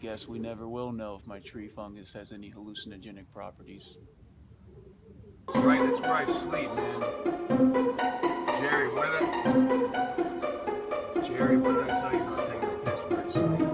guess we never will know if my tree fungus has any hallucinogenic properties. That's where I sleep, man. Jerry, what did I tell you about taking a piss where I sleep?